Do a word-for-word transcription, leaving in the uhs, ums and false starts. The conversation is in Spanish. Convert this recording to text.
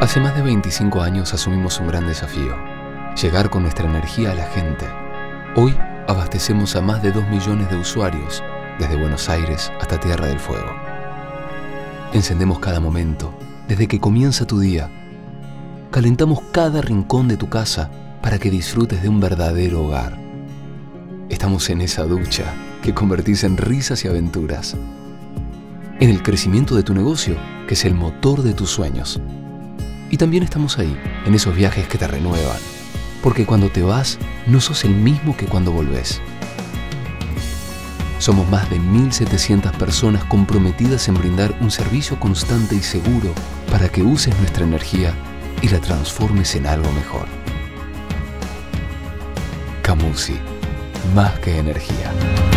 Hace más de veinticinco años asumimos un gran desafío: llegar con nuestra energía a la gente. Hoy abastecemos a más de dos millones de usuarios, desde Buenos Aires hasta Tierra del Fuego. Encendemos cada momento, desde que comienza tu día. Calentamos cada rincón de tu casa para que disfrutes de un verdadero hogar. Estamos en esa ducha que convertís en risas y aventuras. En el crecimiento de tu negocio, que es el motor de tus sueños. Y también estamos ahí, en esos viajes que te renuevan. Porque cuando te vas, no sos el mismo que cuando volvés. Somos más de mil setecientas personas comprometidas en brindar un servicio constante y seguro para que uses nuestra energía y la transformes en algo mejor. Camusi, más que energía.